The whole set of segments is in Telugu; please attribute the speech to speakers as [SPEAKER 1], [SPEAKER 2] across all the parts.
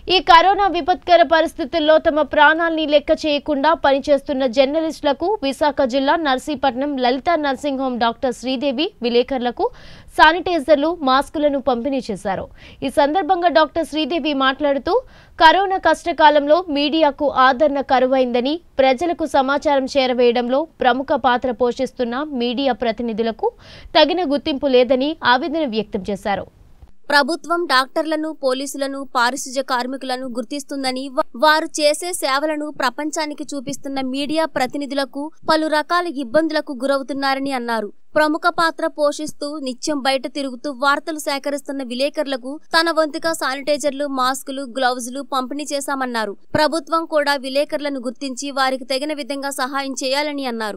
[SPEAKER 1] ఈ కరోనా విపత్కర పరిస్థితుల్లో తమ ప్రాణాల్ని లెక్క చేయకుండా పనిచేస్తున్న జర్నలిస్టులకు విశాఖ జిల్లా Narsipatnam Lalitha nursing home doctor Sridevi విలేకరులకు శానిటైజర్లు మాస్కులను పంపిణీ చేశారు। ఈ సందర్భంగా డాక్టర్ శ్రీదేవి మాట్లాడుతూ కరోనా కష్టకాలంలో మీడియాకు ఆదరణ కరువైందని, ప్రజలకు సమాచారం చేరవేయడంలో ప్రముఖ పాత్ర పోషిస్తున్న మీడియా ప్రతినిధులకు తగిన గుర్తింపు లేదని ఆవేదన వ్యక్తం చేశారు।
[SPEAKER 2] ప్రభుత్వం డాక్టర్లను, పోలీసులను, పారిశుధ్య కార్మికులను గుర్తిస్తుందని, వారు చేసే సేవలను ప్రపంచానికి చూపిస్తున్న మీడియా ప్రతినిధులకు పలు రకాల ఇబ్బందులకు గురవుతున్నారని అన్నారు। ప్రముఖ పాత్ర పోషిస్తూ నిత్యం బయట తిరుగుతూ వార్తలు సేకరిస్తున్న విలేకరులకు తన వంతుగా శానిటైజర్లు, మాస్కులు, గ్లౌజులు పంపిణీ చేశామన్నారు। ప్రభుత్వం కూడా విలేకరులను గుర్తించి వారికి తగిన విధంగా సహాయం చేయాలని అన్నారు।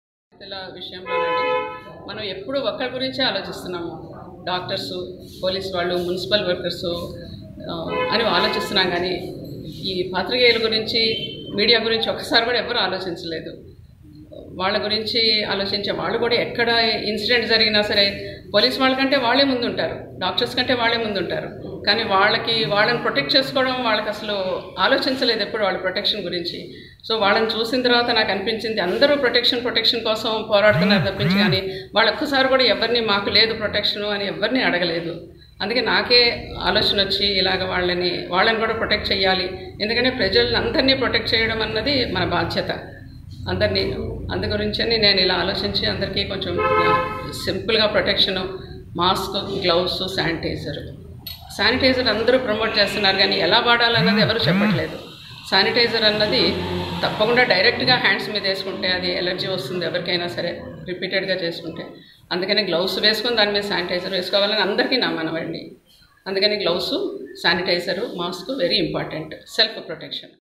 [SPEAKER 3] మనం ఎప్పుడు ఒక్కరి గురించి ఆలోచిస్తున్నాము, డాక్టర్సు, పోలీస్ వాళ్ళు, మున్సిపల్ వర్కర్సు అని ఆలోచిస్తున్నాం, కానీ ఈ పాత్రికేయుల గురించి, మీడియా గురించి ఒక్కసారి కూడా ఎవరు ఆలోచించలేదు। వాళ్ళ గురించి ఆలోచించే వాళ్ళు కూడా ఎక్కడ ఇన్సిడెంట్ జరిగినా సరే పోలీస్ వాళ్ళకంటే వాళ్ళే ముందుంటారు, డాక్టర్స్ కంటే వాళ్ళే ముందుంటారు, కానీ వాళ్ళని ప్రొటెక్ట్ చేసుకోవడం వాళ్ళకి అసలు ఆలోచించలేదు ఎప్పుడు వాళ్ళ ప్రొటెక్షన్ గురించి। సో వాళ్ళని చూసిన తర్వాత నాకు అనిపించింది అందరూ ప్రొటెక్షన్ కోసం పోరాడుతున్నారు తప్పించి, కానీ వాళ్ళు ఒక్కసారి కూడా ఎవరిని మాకు లేదు ప్రొటెక్షను అని ఎవరిని అడగలేదు। అందుకే నాకే ఆలోచన వచ్చి ఇలాగ వాళ్ళని కూడా ప్రొటెక్ట్ చేయాలి, ఎందుకంటే ప్రజలను అందరినీ ప్రొటెక్ట్ చేయడం అన్నది మన బాధ్యత అందరినీ। అందు గురించని నేను ఇలా ఆలోచించి అందరికీ కొంచెం సింపుల్గా ప్రొటెక్షను, మాస్క్, గ్లౌస్, శానిటైజర్ అందరూ ప్రమోట్ చేస్తున్నారు, కానీ ఎలా వాడాలన్నది ఎవరు చెప్పట్లేదు। శానిటైజర్ అన్నది తప్పకుండా డైరెక్ట్గా హ్యాండ్స్ మీద వేసుకుంటే అది ఎలర్జీ వస్తుంది ఎవరికైనా సరే, రిపీటెడ్గా చేసుకుంటే। అందుకని గ్లౌస్ వేసుకొని దాని మీద శానిటైజర్ వేసుకోవాలని అందరికీ నా మనవండి। అందుకని gloves, sanitizer, mask very important, self protection.